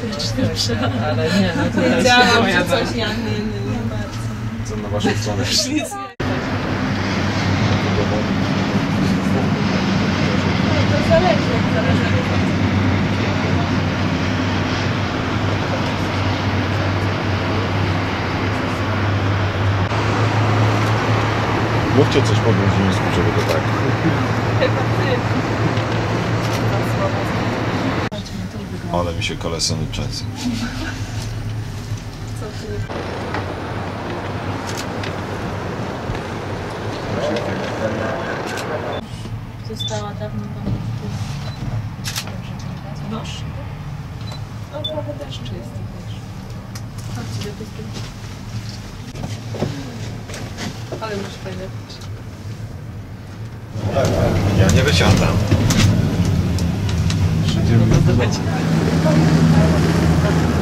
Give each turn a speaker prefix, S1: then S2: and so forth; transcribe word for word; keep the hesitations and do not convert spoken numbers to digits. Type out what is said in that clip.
S1: Jeszcze, ale nie, no to jest
S2: wiedziałam, że coś ja nie, nie, nie bardzo.
S3: Co na waszą stronę?
S2: Nic nie. To zależy, zależy.
S3: Mówcie coś po gruzińsku, żeby to tak.
S2: Chyba ty.
S3: Ale mi się kolesony często.
S2: Co ty nie... Została dawno tam Noż? No trochę deszczu jest też. Chodźcie do tej Ale masz fajne rzeczy.
S3: Ja nie wysiadam.
S1: Będziemy